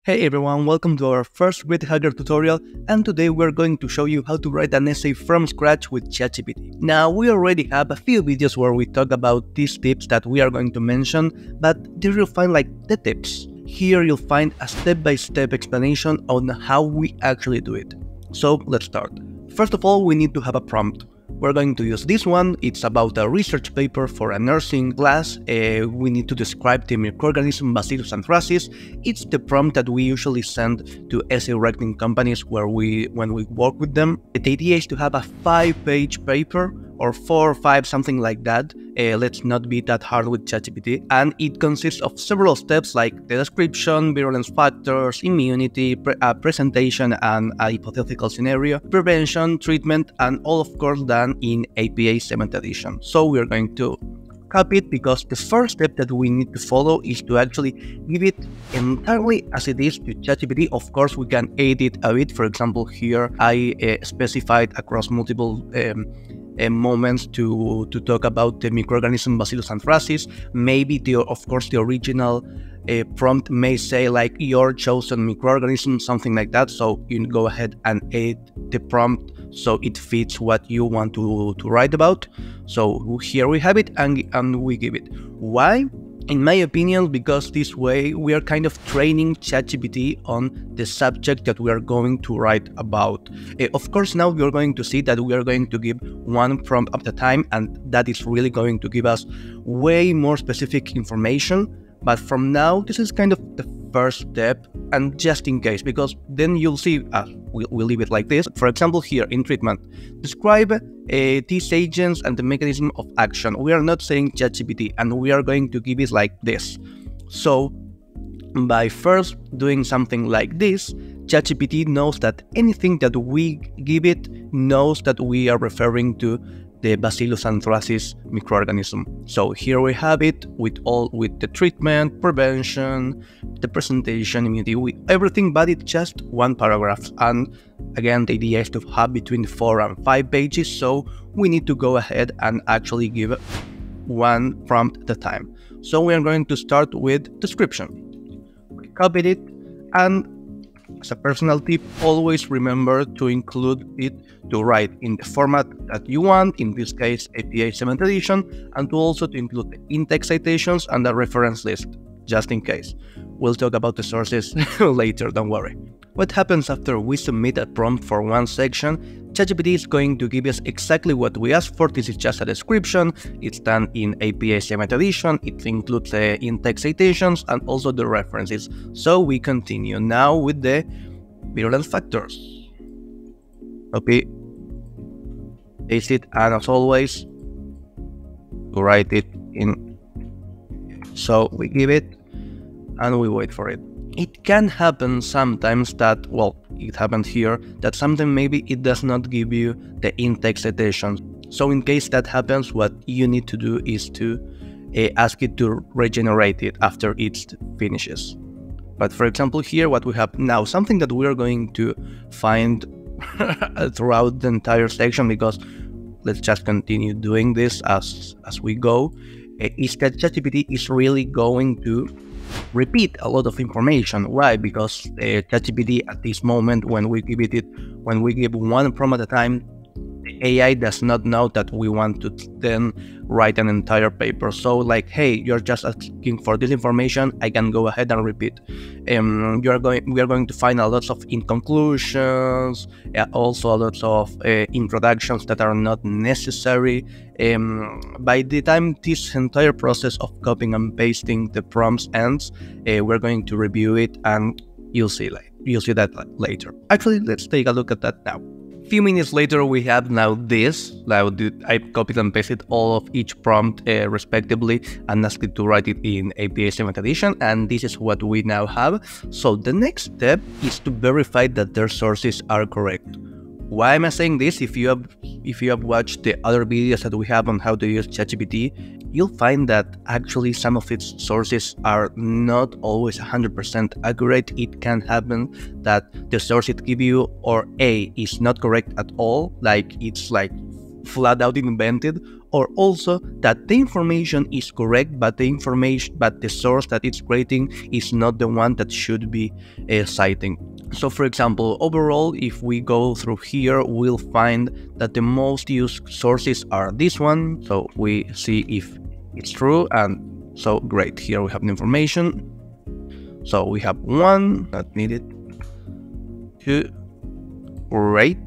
Hey everyone, welcome to our first Great Hacker tutorial, and today we're going to show you how to write an essay from scratch with ChatGPT. Now, we already have a few videos where we talk about these tips that we are going to mention, but there you'll find the tips. Here you'll find a step-by-step explanation on how we actually do it. So let's start. First of all, we need to have a prompt. We're going to use this one. It's about a research paper for a nursing class. We need to describe the microorganism Bacillus anthracis. It's the prompt that we usually send to essay writing companies when we work with them. The idea is to have a 5-page paper or 4 or 5, something like that. Let's not be that hard with ChatGPT. And it consists of several steps like the description, virulence factors, immunity, presentation and a hypothetical scenario, prevention, treatment, and all of course done in APA 7th edition. So we're going to copy it because the first step that we need to follow is to actually give it entirely as it is to ChatGPT. Of course, we can edit a bit. For example, here I specified across multiple moments to talk about the microorganism Bacillus anthracis. Maybe of course the original prompt may say like your chosen microorganism, something like that. So you go ahead and edit the prompt so it fits what you want to write about. So here we have it and we give it. Why? In my opinion, because this way we are kind of training ChatGPT on the subject that we are going to write about. Of course, now you're going to see that we are going to give one prompt at a time, and that is really going to give us way more specific information. But from now, this is kind of the first step, and just in case, because then you'll see, we'll leave it like this. For example, here in treatment, describe these agents and the mechanism of action. We are not saying ChatGPT, and we are going to give it like this. So by first doing something like this, ChatGPT knows that anything that we give it knows that we are referring to the Bacillus anthracis microorganism. So here we have it with the treatment, prevention, the presentation, immunity, everything, but it's just one paragraph. And again, the idea is to have between 4 and 5 pages, so we need to go ahead and actually give one prompt at a time. So we are going to start with description. We copied it, and as a personal tip, always remember to include it to write in the format that you want, in this case APA 7th edition, and to include the in-text citations and the reference list, just in case. We'll talk about the sources later, don't worry. What happens after we submit a prompt for one section? ChatGPT is going to give us exactly what we asked for. This is just a description. It's done in APA 7th edition. It includes the in-text citations and also the references. So we continue now with the virulence factors. Copy, paste it, and as always, write it in. So we give it and we wait for it. It can happen sometimes that, well, it happened here, that sometimes maybe it does not give you the in-text citations. So in case that happens, what you need to do is to ask it to regenerate it after it finishes. But for example, here what we have now, something that we are going to find throughout the entire section, because let's just continue doing this as we go, is that ChatGPT is really going to repeat a lot of information. Why? Because ChatGPT at this moment, when we give one prompt at a time, the AI does not know that we want to then write an entire paper. So like, hey, you're just asking for this information, I can go ahead and repeat. We are going to find a lot of conclusions, also a lot of introductions that are not necessary. By the time this entire process of copying and pasting the prompts ends, we're going to review it, and you'll see that later. Actually, let's take a look at that now. Few minutes later, we have now this. Now I copied and pasted all of each prompt respectively and asked it to write it in APA 7th edition, and this is what we now have. So the next step is to verify that their sources are correct. Why am I saying this? If you have watched the other videos that we have on how to use ChatGPT, you'll find that actually some of its sources are not always 100% accurate. It can happen that the source it gives you or A is not correct at all, like it's like flat out invented, or also that the information is correct, but the source that it's creating is not the one that should be citing. So for example, overall, if we go through here, we'll find that the most used sources are this one. So we see if it's true, and so great, here we have the information. So we have 1, not needed, 2, great,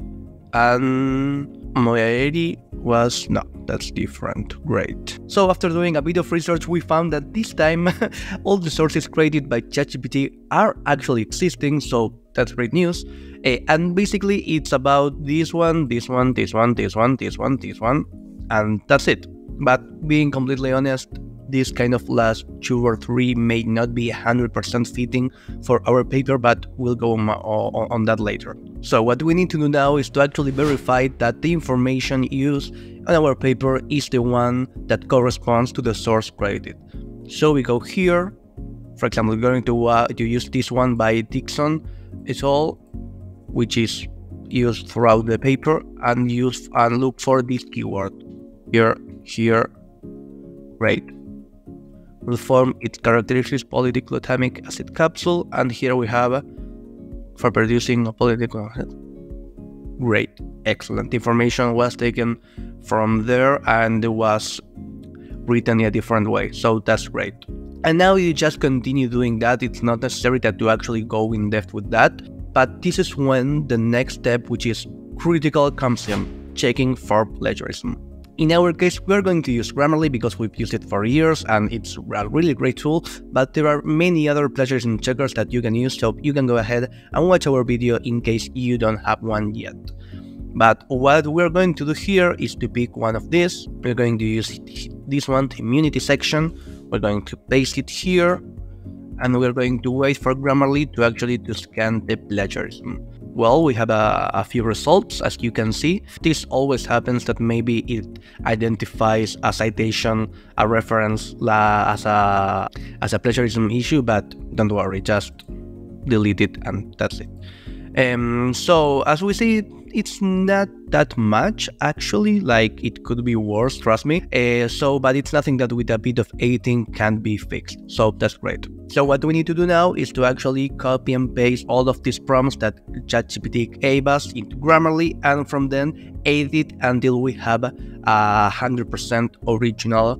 and Moyari was, no, that's different, great. So after doing a bit of research, we found that this time all the sources created by ChatGPT are actually existing, so that's great news. And basically it's about this one, this one, this one, this one, this one, this one, and that's it. But being completely honest, this kind of last 2 or 3 may not be 100% fitting for our paper, but we'll go on that later. So what we need to do now is to actually verify that the information used on our paper is the one that corresponds to the source created. So we go here, for example, we're going to use this one by Dixon et al., which is used throughout the paper, and look for this keyword here, great. Will form its characteristics polyglutamic acid capsule, and here we have for producing a polyglutamic acid. Great, excellent. Information was taken from there and it was written in a different way, so that's great. And now you just continue doing that. It's not necessary that you actually go in depth with that, but this is when the next step, which is critical, comes in, checking for plagiarism. In our case, we're going to use Grammarly because we've used it for years and it's a really great tool, but there are many other plagiarism checkers that you can use, so you can go ahead and watch our video in case you don't have one yet. But what we're going to do here is to pick one of these. We're going to use this one, the immunity section. We're going to paste it here, and we're going to wait for Grammarly to actually scan the plagiarism. Well, we have a few results, as you can see. This always happens, that maybe it identifies a citation, a reference as a plagiarism issue, but don't worry, just delete it and that's it. So as we see, it's not that much actually, like it could be worse, trust me. But it's nothing that with a bit of editing can be fixed, so that's great. So what we need to do now is to actually copy and paste all of these prompts that ChatGPT gave us into Grammarly, and from then edit it until we have a 100% original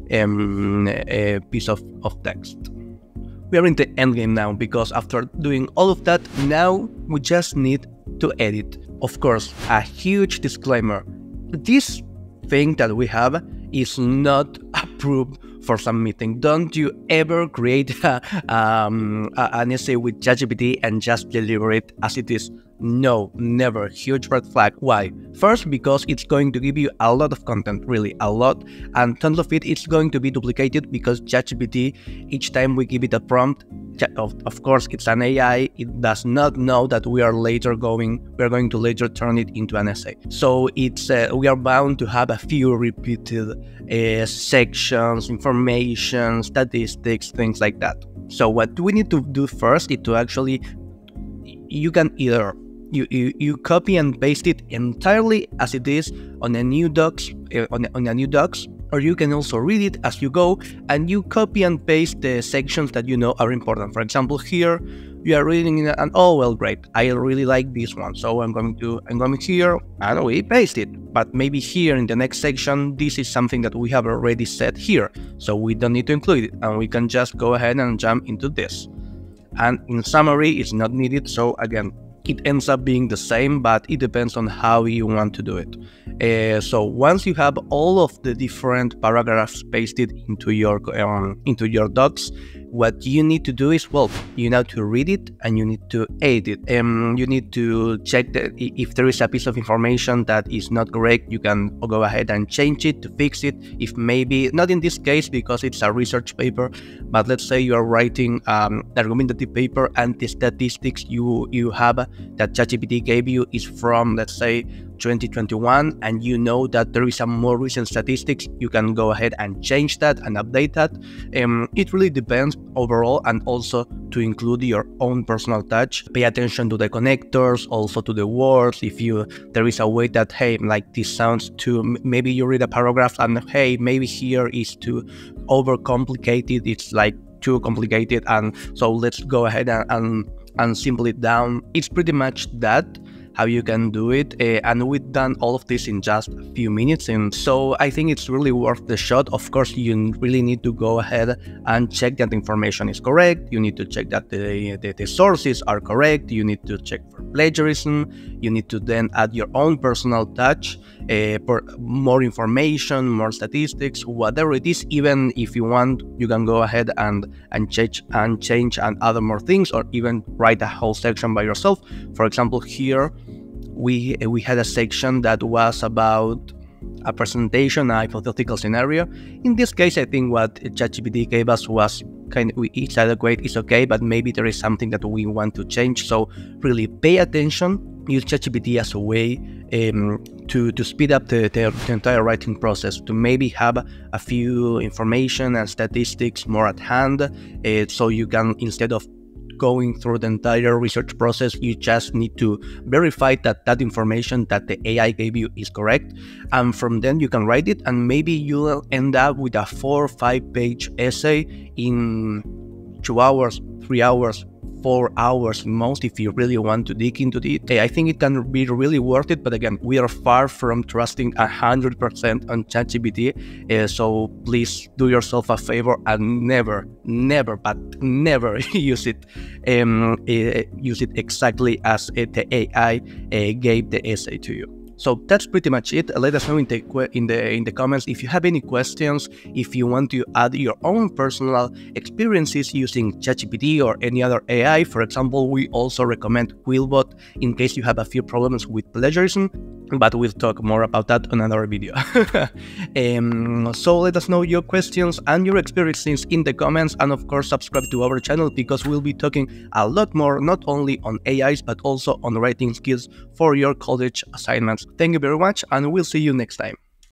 piece of text. We are in the end game now, because after doing all of that, now we just need to edit. Of course, a huge disclaimer: this thing that we have is not approved for submitting. Don't you ever create an essay with ChatGPT and just deliver it as it is. No, never. Huge red flag. Why? First, because it's going to give you a lot of content, really a lot, and tons of it's going to be duplicated, because ChatGPT, each time we give it a prompt, of course it's an AI, it does not know that we are going to later turn it into an essay. So it's we are bound to have a few repeated sections, information, statistics, things like that. So what we need to do first is to actually, you can either you copy and paste it entirely as it is on a new docs, or you can also read it as you go, and you copy and paste the sections that you know are important. For example, here you are reading it and, oh well, great, I really like this one, so I'm going here and we paste it. But maybe here in the next section, this is something that we have already said here, so we don't need to include it, and we can just go ahead and jump into this. And in summary, it's not needed, so again, it ends up being the same, but it depends on how you want to do it. So once you have all of the different paragraphs pasted into your docs, what you need to do is, well, you need to read it and you need to edit it. You need to check that if there is a piece of information that is not correct, you can go ahead and change it to fix it. If maybe, not in this case because it's a research paper, but let's say you are writing an argumentative paper and the statistics you have that ChatGPT gave you is from, let's say, 2021 and you know that there is some more recent statistics, you can go ahead and change that and update that. It really depends overall, and also to include your own personal touch. Pay attention to the connectors, also to the words. If there is a way that, hey, like this sounds too, maybe you read a paragraph and hey, maybe here is too overcomplicated, it's like too complicated, and so let's go ahead and simple it down. It's pretty much that how you can do it, and we've done all of this in just a few minutes, and so I think it's really worth the shot. Of course, you really need to go ahead and check that the information is correct. You need to check that the sources are correct. You need to check for plagiarism. You need to then add your own personal touch, for more information, more statistics, whatever it is. Even if you want, you can go ahead and change and add more things, or even write a whole section by yourself. For example, here we had a section that was about a presentation, a hypothetical scenario. In this case, I think what ChatGPT gave us was it's adequate, it's okay, but maybe there is something that we want to change. So really pay attention, use ChatGPT as a way to speed up the entire writing process, to maybe have a few information and statistics more at hand, so you can, instead of going through the entire research process, you just need to verify that that information that the AI gave you is correct, and from then you can write it, and maybe you'll end up with a 4 or 5 page essay in 2 hours, 3 hours, 4 hours most, if you really want to dig into it. I think it can be really worth it, but again, we are far from trusting 100% on ChatGPT, so please do yourself a favor and never use it exactly as the AI gave the essay to you. So that's pretty much it. Let us know in the comments if you have any questions, if you want to add your own personal experiences using ChatGPT or any other AI. For example, we also recommend Quillbot in case you have a few problems with plagiarism, but we'll talk more about that on another video. So let us know your questions and your experiences in the comments, and of course subscribe to our channel, because we'll be talking a lot more, not only on AIs but also on writing skills for your college assignments. Thank you very much, and we'll see you next time.